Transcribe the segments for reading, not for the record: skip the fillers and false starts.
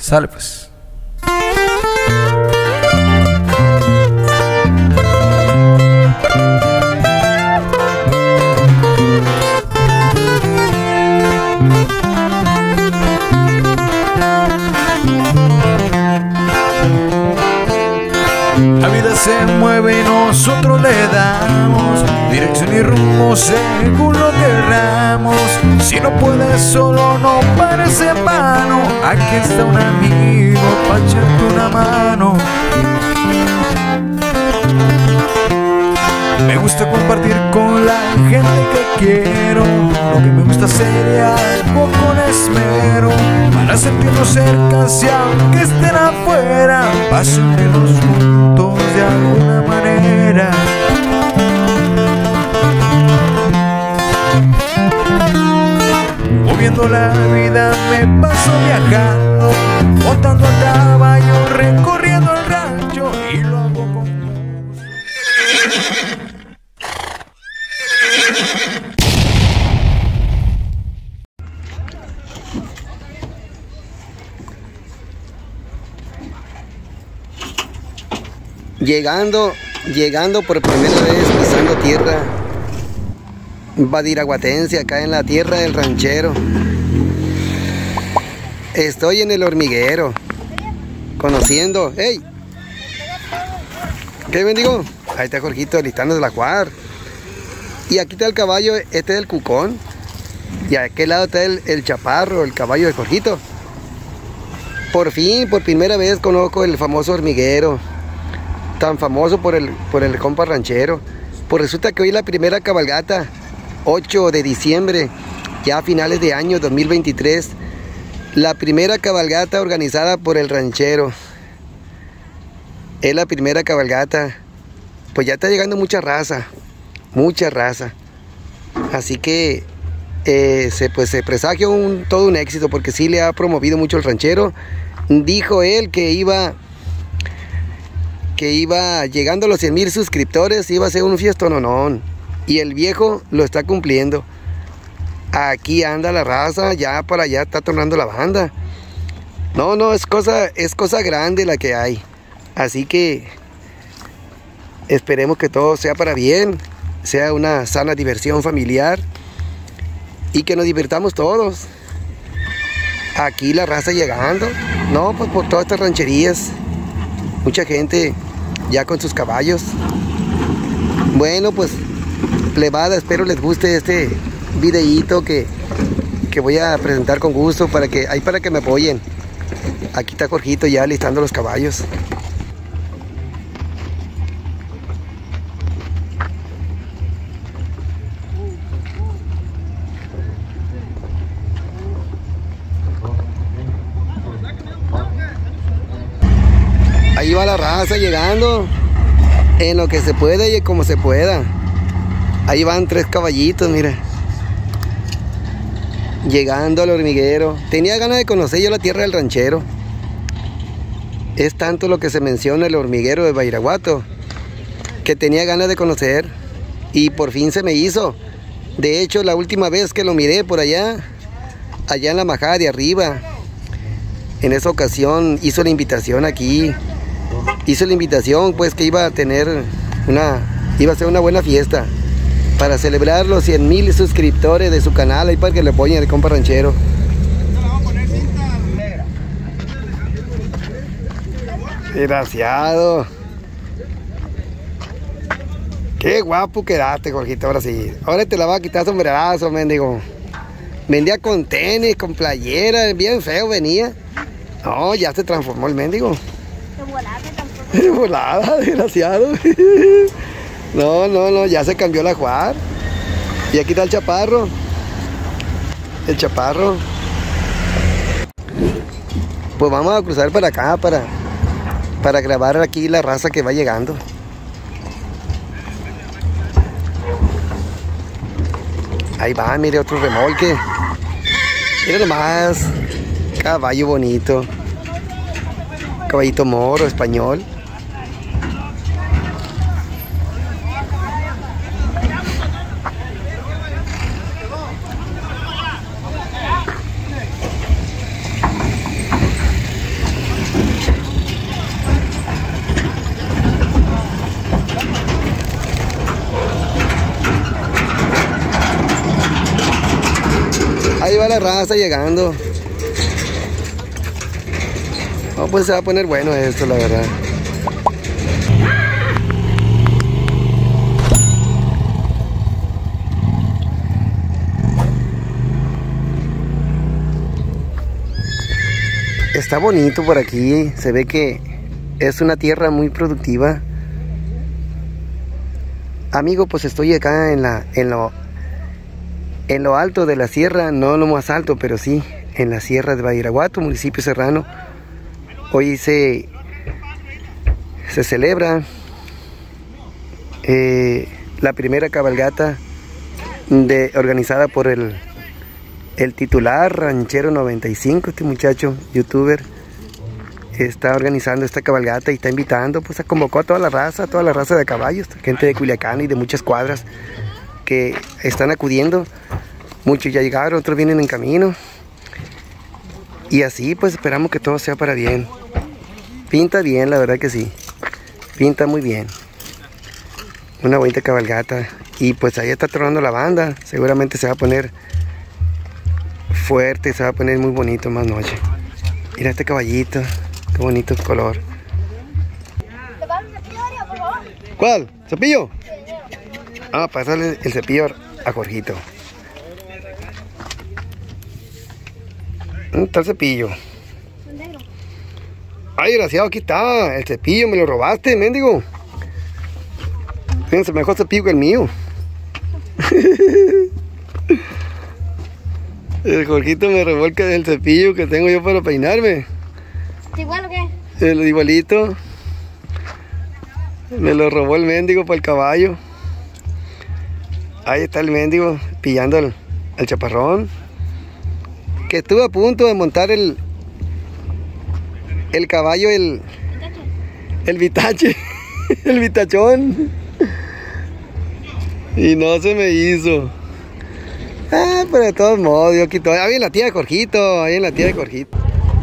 Sale pues. La vida se mueve y nosotros le damos dirección y rumbo según lo querramos. Si no puedes solo no parece vano, aquí está un amigo para echarte una mano. Me gusta compartir con la gente que quiero, lo que me gusta sería algo con esmero, para sentirnos cerca si aunque estén afuera, para sentirnos juntos de alguna manera. Moviendo la vida me paso viajando, montando a caballo, recorriendo el rancho y lo hago con gusto. Llegando por primera vez pisando tierra badiraguatense, acá en la tierra del ranchero. Estoy en el hormiguero, conociendo. ¡Hey! ¿Qué bendigo? Ahí está Jorgito listándose la cuadra. Y aquí está el caballo, este es el cucón. Y a aquel lado está el chaparro, el caballo de Jorgito. Por fin, por primera vez conozco el famoso hormiguero, tan famoso por el compa ranchero. Pues resulta que hoy es la primera cabalgata, 8 de diciembre, ya a finales de año 2023. La primera cabalgata organizada por el ranchero. Es la primera cabalgata. Pues ya está llegando mucha raza. Así que se presagia todo un éxito, porque sí le ha promovido mucho el ranchero. Dijo él que iba llegando a los 100,000 suscriptores, iba a ser un fiestononón. Y el viejo lo está cumpliendo. Aquí anda la raza, ya para allá está tornando la banda. No, es cosa grande la que hay. Así que esperemos que todo sea para bien, sea una sana diversión familiar y que nos divirtamos todos. Aquí la raza llegando, no, pues por todas estas rancherías, mucha gente ya con sus caballos. Bueno, pues plebada, espero les guste este videíto que voy a presentar con gusto para que me apoyen. Aquí está Jorgito ya listando los caballos. Ahí va la raza llegando en lo que se puede y como se pueda. Ahí van 3 caballitos, mira, llegando al hormiguero. Tenía ganas de conocer yo la tierra del ranchero. Es tanto lo que se menciona el hormiguero de Badiraguato que tenía ganas de conocer, y por fin se me hizo. De hecho, la última vez que lo miré por allá en la majada de arriba, en esa ocasión hizo la invitación aquí. Hizo la invitación pues que iba a ser una buena fiesta para celebrar los 100,000 suscriptores de su canal, ahí para que le apoyen el compa ranchero. Desgraciado. Qué guapo quedaste, Jorgito, ahora sí. Ahora te la va a quitar sombrerazo, mendigo. Vendía con tenis, con playera, bien feo venía. No, ya se transformó el mendigo. De volada, desgraciado. No, ya se cambió la jugar. Y aquí está el chaparro. El chaparro. Pues vamos a cruzar para acá para grabar aquí la raza que va llegando. Ahí va, mire, otro remolque. Mira nomás. Caballo bonito. Caballito moro, español. va la raza llegando. Oh, pues se va a poner bueno esto, la verdad. Está bonito por aquí, se ve que es una tierra muy productiva. Amigo, pues estoy acá en lo alto de la sierra, no lo más alto, pero sí, en la sierra de Badiraguato, municipio serrano. Hoy se celebra la primera cabalgata organizada por el titular Ranchero 95, este muchacho youtuber está organizando esta cabalgata y está invitando, pues convocó a toda la raza de caballos, gente de Culiacán y de muchas cuadras que están acudiendo. Muchos ya llegaron, otros vienen en camino y así pues esperamos que todo sea para bien. Pinta bien, la verdad que sí, pinta muy bien, una bonita cabalgata. Y pues ahí está tronando la banda, seguramente se va a poner fuerte, se va a poner muy bonito más noche. Mira este caballito, qué bonito color. ¿Te vas a cepillo, por favor? ¿Cuál? ¿Cepillo? Ah, pasarle el cepillo a Jorgito. ¿Dónde está el cepillo? Ay, desgraciado, aquí está. El cepillo, me lo robaste, mendigo. Fíjense, mejor cepillo que el mío. El Jorgito me robó el cepillo que tengo yo para peinarme. ¿Igual o qué? El igualito. Me lo robó el mendigo para el caballo. Ahí está el mendigo pillando al chaparrón. Que estuve a punto de montar el caballo, el vitache, el vitachón. Y no se me hizo. Pero de todos modos, yo quito. Ahí en la tía de Jorgito, ahí en la tía de Jorgito.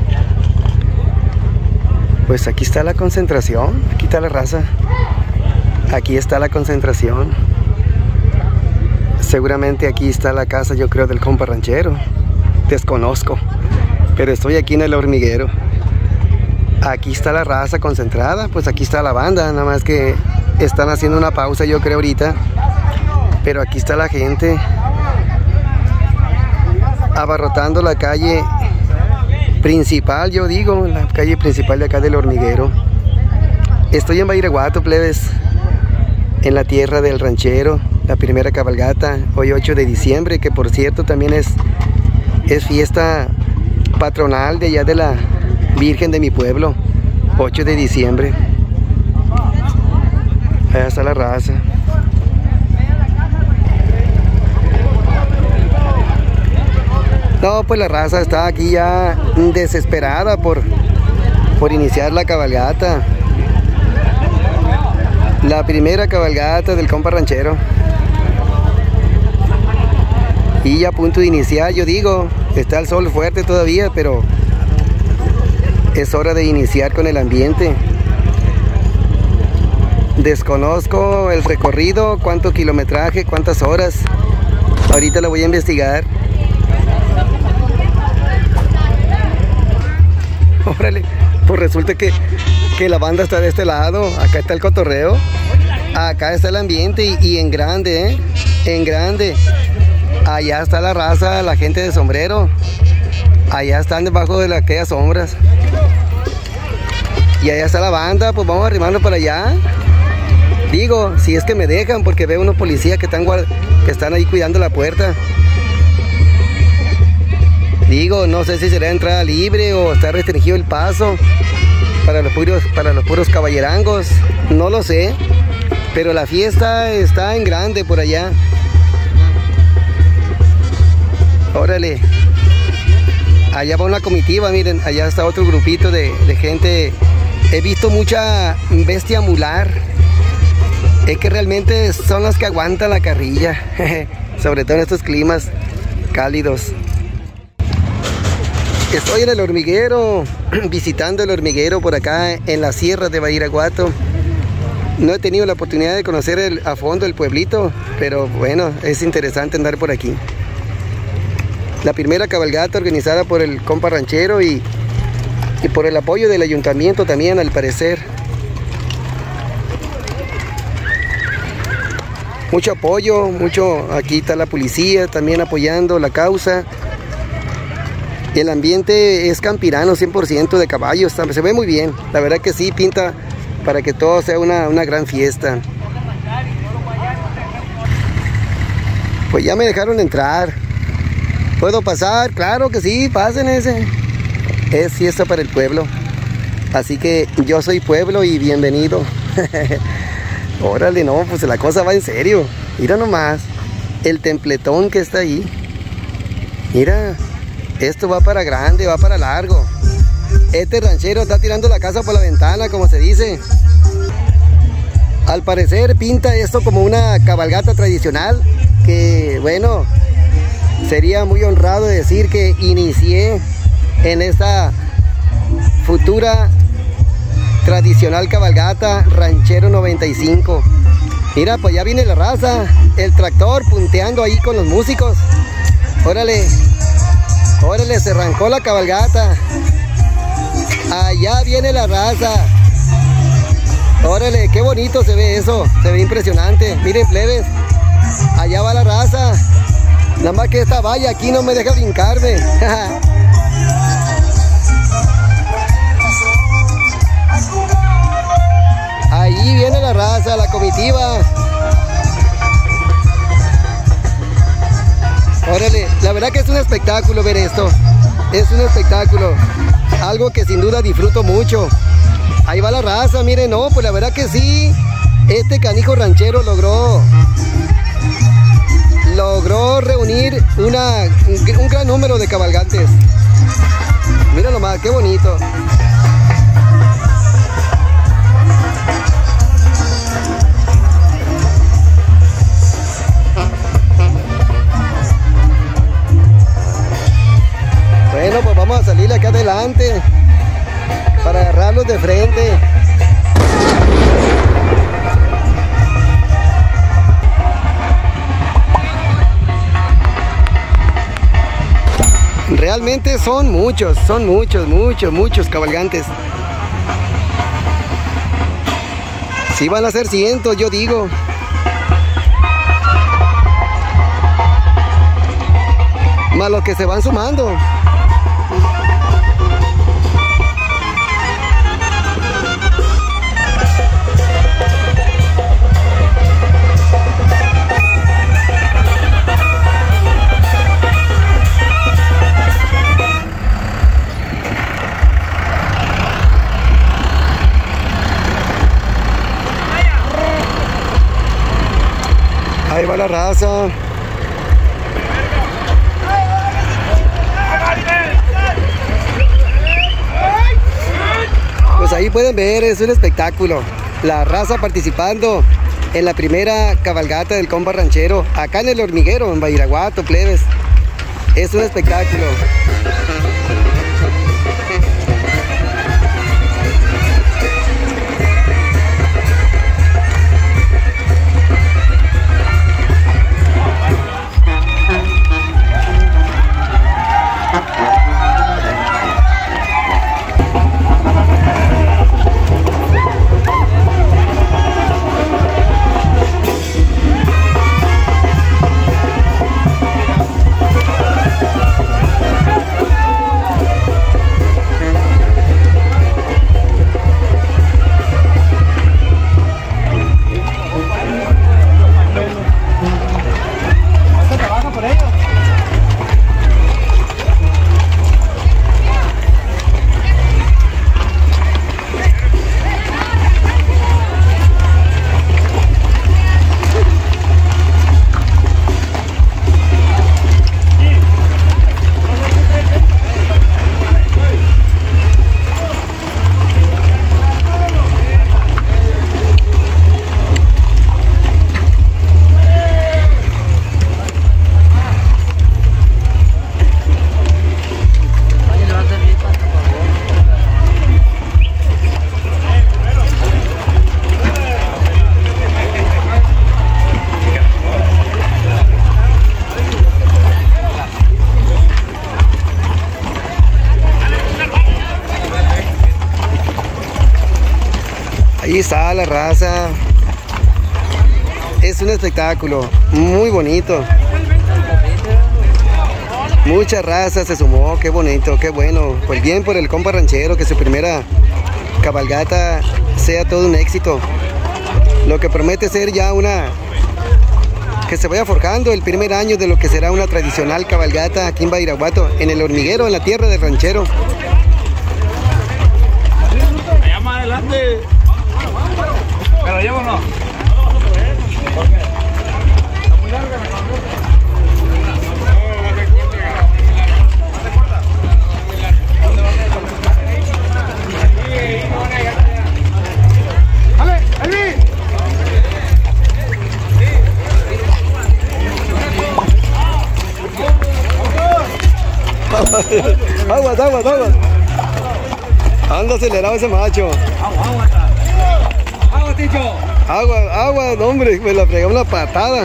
Pues aquí está la concentración, aquí está la raza. Aquí está la concentración. Seguramente aquí está la casa, yo creo, del compa ranchero. Desconozco, pero estoy aquí en el hormiguero. Aquí está la raza concentrada, pues aquí está la banda, nada más que están haciendo una pausa, yo creo, ahorita. Pero aquí está la gente abarrotando la calle principal, yo digo, la calle principal de acá del hormiguero. Estoy en Badiraguato, plebes, en la tierra del ranchero, la primera cabalgata, hoy 8 de diciembre, que por cierto también es fiesta patronal de allá de la Virgen de mi pueblo, 8 de diciembre. Allá está la raza. No, pues la raza está aquí ya desesperada por iniciar la cabalgata. La primera cabalgata del compa ranchero. Y ya a punto de iniciar, yo digo, está el sol fuerte todavía, pero es hora de iniciar con el ambiente. Desconozco el recorrido, cuánto kilometraje, cuántas horas. Ahorita lo voy a investigar. Órale, pues resulta que la banda está de este lado. Acá está el cotorreo, acá está el ambiente y en grande, en grande. Allá está la raza, la gente de sombrero. Allá están debajo de aquellas sombras. Y allá está la banda, pues vamos arrimando para allá. Digo, si es que me dejan, porque veo unos policías que están ahí cuidando la puerta. Digo, no sé si será entrada libre o está restringido el paso para los puros caballerangos. No lo sé, pero la fiesta está en grande por allá. Órale. Allá va una comitiva, miren, allá está otro grupito de gente. He visto mucha bestia mular. Es que realmente son las que aguantan la carrilla, sobre todo en estos climas cálidos. Estoy en el hormiguero, visitando el hormiguero por acá en la sierra de Badiraguato. No he tenido la oportunidad de conocer a fondo el pueblito, pero bueno, es interesante andar por aquí. La primera cabalgata organizada por el compa ranchero y por el apoyo del ayuntamiento también, al parecer. Mucho apoyo, aquí está la policía también apoyando la causa. El ambiente es campirano, 100% de caballos, se ve muy bien. La verdad que sí, pinta para que todo sea una gran fiesta. Pues ya me dejaron entrar. ¿Puedo pasar? Claro que sí, pasen ese. Es fiesta para el pueblo. Así que yo soy pueblo y bienvenido. Órale, no, pues la cosa va en serio. Mira nomás, el templetón que está ahí. Mira, esto va para grande, va para largo. Este ranchero está tirando la casa por la ventana, como se dice. Al parecer pinta esto como una cabalgata tradicional, que bueno, sería muy honrado decir que inicié en esta futura tradicional cabalgata Ranchero 95. Mira, pues ya viene la raza, el tractor punteando ahí con los músicos. Órale, órale, se arrancó la cabalgata. Allá viene la raza. Órale, qué bonito se ve eso, se ve impresionante. Miren, plebes, allá va la raza. Nada más que esta valla aquí no me deja brincarme. Ahí viene la raza, la comitiva. Órale, la verdad que es un espectáculo ver esto. Es un espectáculo, algo que sin duda disfruto mucho. Ahí va la raza, miren, no, pues la verdad que sí. Este canijo ranchero logró reunir un gran número de cabalgantes. Mira nomás, qué bonito. Bueno, pues vamos a salir acá adelante para agarrarlos de frente. Realmente son muchos cabalgantes. Sí van a ser cientos, yo digo. Más los que se van sumando. Ahí va la raza. Pues ahí pueden ver, es un espectáculo. La raza participando en la primera cabalgata del compa ranchero, acá en El Hormiguero, en Badiraguato, plebes. Es un espectáculo. Ahí está la raza. Es un espectáculo muy bonito. Mucha raza se sumó, qué bonito, qué bueno. Pues bien por el compa ranchero, que su primera cabalgata sea todo un éxito. Lo que promete ser ya que se vaya forjando el primer año de lo que será una tradicional cabalgata aquí en Badiraguato, en el hormiguero, en la tierra del ranchero. Allá más adelante. ¿Me lo llevo o no? Aguas. Anda acelerado ese macho. Agua, Ticho. Agua, no, hombre, me la fregué una patada.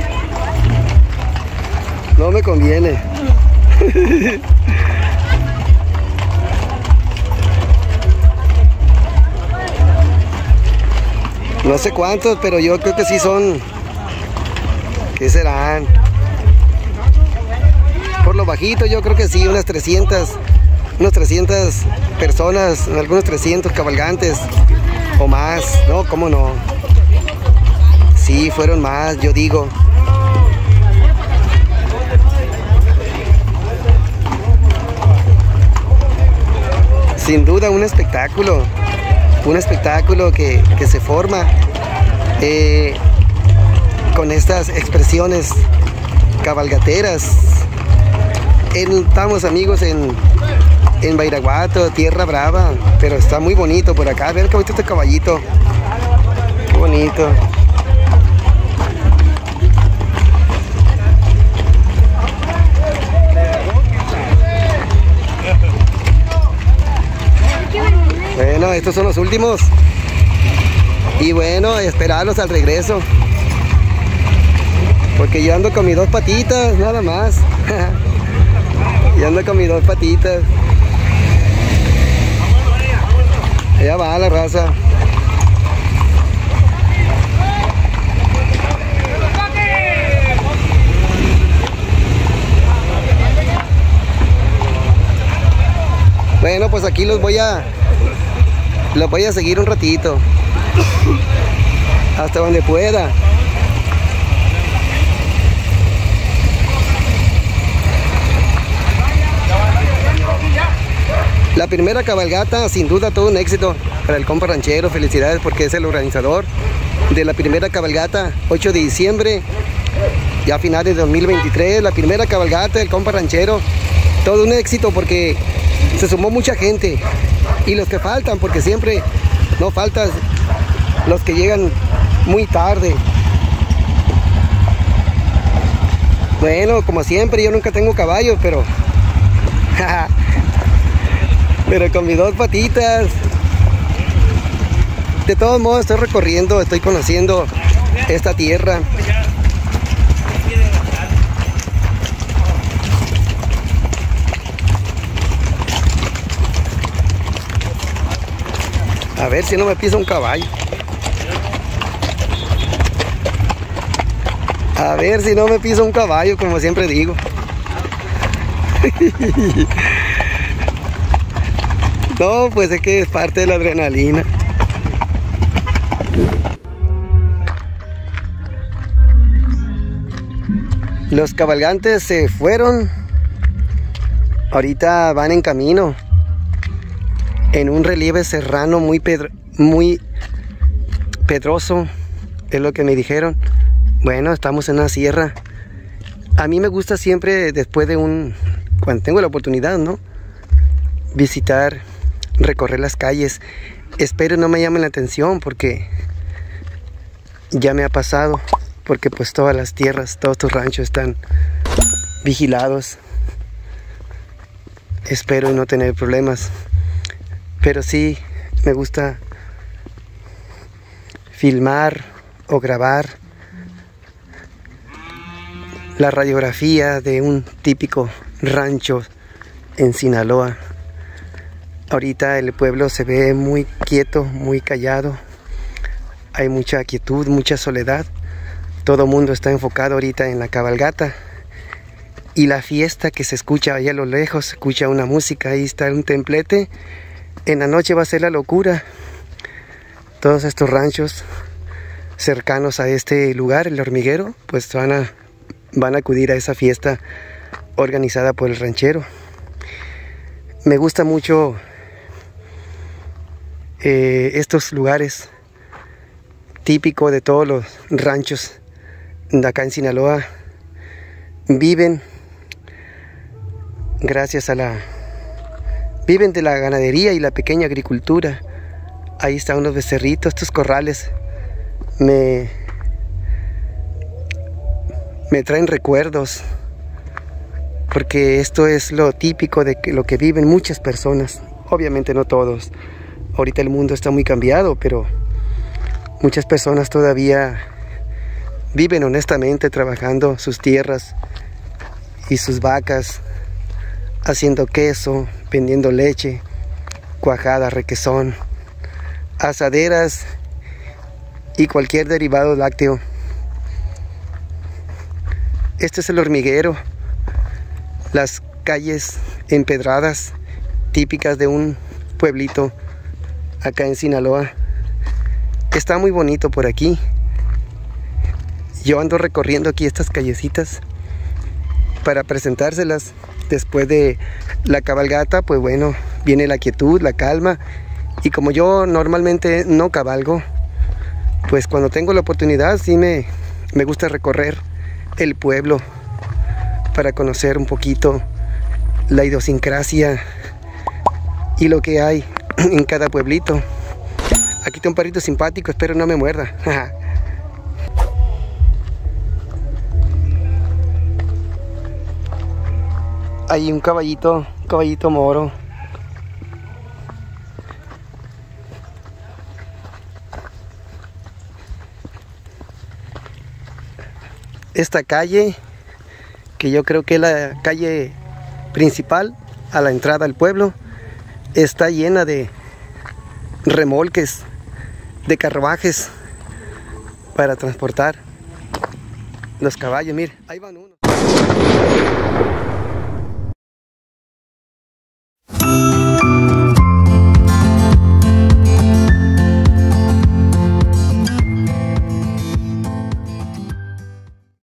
No me conviene. No sé cuántos, pero yo creo que sí son. ¿Qué serán? Por lo bajito yo creo que sí, unas 300 personas, algunos 300 cabalgantes o más. No, cómo no. Sí, fueron más, yo digo. Sin duda un espectáculo que se forma con estas expresiones cabalgateras. Estamos amigos en Badiraguato, tierra brava, pero está muy bonito por acá. Vean qué bonito este caballito, qué bonito. Bueno, estos son los últimos. Y bueno, esperarlos al regreso. Porque yo ando con mis dos patitas, nada más. Yo ando con mis dos patitas. Allá va la raza. Bueno, pues aquí los voy a seguir un ratito. Hasta donde pueda. La primera cabalgata, sin duda, todo un éxito para el compa ranchero. Felicidades porque es el organizador de la primera cabalgata, 8 de diciembre, ya a finales de 2023. La primera cabalgata del compa ranchero, todo un éxito porque se sumó mucha gente. Y los que faltan, porque siempre no faltan los que llegan muy tarde. Bueno, como siempre, yo nunca tengo caballos, pero con mis dos patitas. De todos modos estoy recorriendo, estoy conociendo esta tierra. A ver si no me pisa un caballo. A ver si no me pisa un caballo, como siempre digo. No, pues es que es parte de la adrenalina. Los cabalgantes se fueron. Ahorita van en camino. En un relieve serrano muy pedroso. Es lo que me dijeron. Bueno, estamos en una sierra. A mí me gusta siempre, después de cuando tengo la oportunidad, ¿no?, visitar, recorrer las calles. Espero no me llamen la atención porque ya me ha pasado, porque pues todas las tierras, todos tus ranchos están vigilados. Espero no tener problemas, pero sí me gusta filmar o grabar la radiografía de un típico rancho en Sinaloa. Ahorita el pueblo se ve muy quieto, muy callado. hay mucha quietud, mucha soledad. Todo el mundo está enfocado ahorita en la cabalgata. Y la fiesta que se escucha allá a lo lejos, se escucha una música, ahí está un templete. En la noche va a ser la locura. Todos estos ranchos cercanos a este lugar, el hormiguero, pues van a acudir a esa fiesta organizada por el ranchero. Me gusta mucho estos lugares típicos de todos los ranchos de acá en Sinaloa. Viven viven de la ganadería y la pequeña agricultura. Ahí están unos becerritos, estos corrales me traen recuerdos, porque esto es lo típico de lo que viven muchas personas. Obviamente no todos, ahorita el mundo está muy cambiado, pero muchas personas todavía viven honestamente trabajando sus tierras y sus vacas, haciendo queso, vendiendo leche, cuajada, requesón, asaderas y cualquier derivado lácteo. Este es el hormiguero, las calles empedradas típicas de un pueblito acá en Sinaloa. Está muy bonito por aquí. Yo ando recorriendo aquí estas callecitas para presentárselas. Después de la cabalgata, pues bueno, viene la quietud, la calma. Y como yo normalmente no cabalgo, pues cuando tengo la oportunidad sí me gusta recorrer el pueblo para conocer un poquito la idiosincrasia y lo que hay en cada pueblito. Aquí está un perrito simpático, espero no me muerda. Hay un caballito moro. Esta calle, que yo creo que es la calle principal a la entrada al pueblo, está llena de remolques, de carruajes para transportar los caballos. Mire, ahí van unos.